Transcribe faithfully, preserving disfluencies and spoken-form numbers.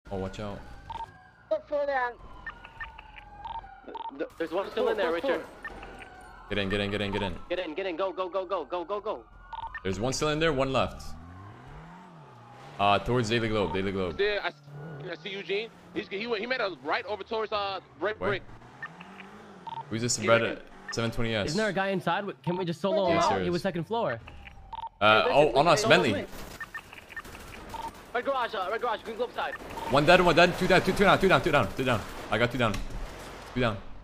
Oh, watch out. There's one still in there, Richard. Get in, get in, get in, get in. Get in, get in, go, go, go, go, go, go, go. There's one still in there, one left. Uh, towards Daily Globe, Daily Globe. There, I, I see Eugene. He's, he went, he made a right over towards uh red brick. Who's this red seven twenty S? Isn't there a guy inside? Can we just solo him Yes, out? He was second floor. Uh, oh, on us, Bentley. Red garage, uh, red garage, green globe side. One dead, one dead, two down, two, two down, two down, two down, two down. I got two down. Two down.